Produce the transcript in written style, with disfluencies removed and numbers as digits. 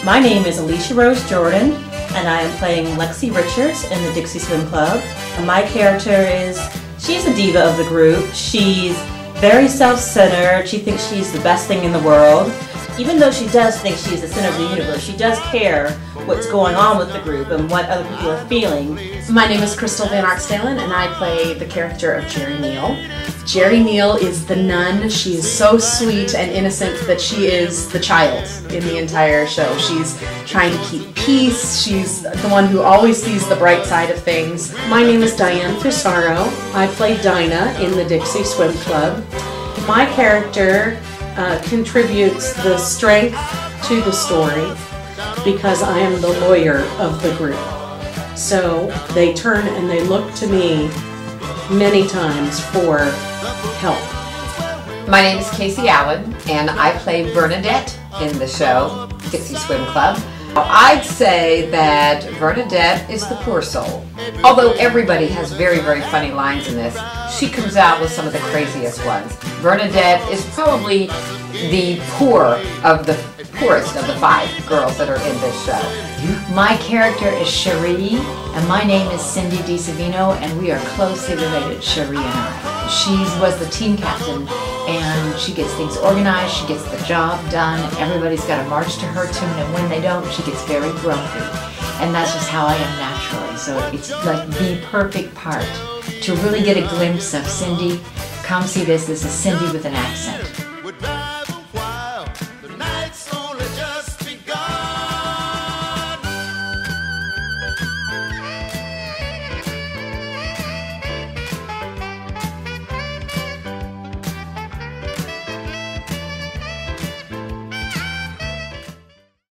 My name is Alicia Rose Jordan, and I am playing Lexi Richards in the Dixie Swim Club. My character she's the diva of the group. She's very self-centered. She thinks she's the best thing in the world. Even though she does think she's the center of the universe, she does care what's going on with the group and what other people are feeling. My name is Crystal Van Arksdalen, and I play the character of Jerry Neal. Jerry Neal is the nun. She's so sweet and innocent that she is the child in the entire show. She's trying to keep peace. She's the one who always sees the bright side of things. My name is Diane Fusaro. I play Dinah in the Dixie Swim Club. My character contributes the strength to the story because I am the lawyer of the group. So they turn and they look to me many times for help. My name is Casey Allen, and I play Bernadette in the show Dixie Swim Club. I'd say that Bernadette is the poor soul. Although everybody has very, very funny lines in this, she comes out with some of the craziest ones. Bernadette is probably the poorest of the 5 girls that are in this show. My character is Cherie, and my name is Cindy DiSavino, and we are closely related, Cherie and I. She was the team captain, and she gets things organized, she gets the job done, and everybody's got to march to her tune, and when they don't, she gets very grumpy. And that's just how I am naturally, so it's like the perfect part to really get a glimpse of Cindy. Come see this is Cindy with an accent.